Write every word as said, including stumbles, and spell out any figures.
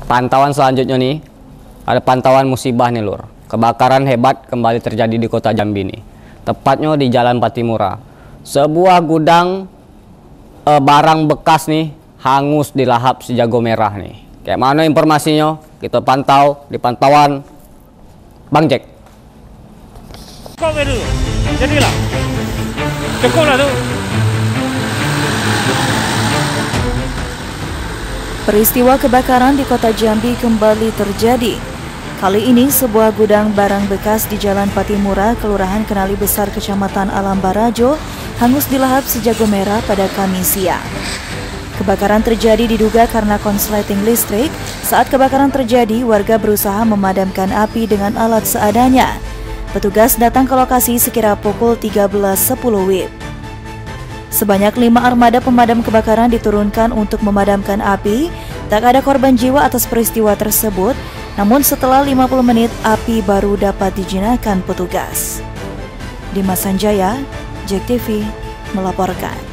Pantauan selanjutnya nih, ada pantauan musibah nih lur. Kebakaran hebat kembali terjadi di kota Jambi nih. Tepatnya di Jalan Patimura. Sebuah gudang e, barang bekas nih hangus dilahap si jago merah nih. Kayak mana informasinya? Kita pantau di pantauan Bang Jack. Kok dulu, jadilah. Cukup lah tuh. Peristiwa kebakaran di kota Jambi kembali terjadi. Kali ini sebuah gudang barang bekas di Jalan Patimura, Kelurahan Kenali Besar, Kecamatan Alam Barajo, hangus dilahap si jago merah pada Kamis siang. Kebakaran terjadi diduga karena konsleting listrik. Saat kebakaran terjadi, warga berusaha memadamkan api dengan alat seadanya. Petugas datang ke lokasi sekira pukul tiga belas sepuluh W I B. Sebanyak lima armada pemadam kebakaran diturunkan untuk memadamkan api. Tak ada korban jiwa atas peristiwa tersebut, namun setelah lima puluh menit api baru dapat dijinakkan petugas. Dimas Sanjaya, Jack T V melaporkan.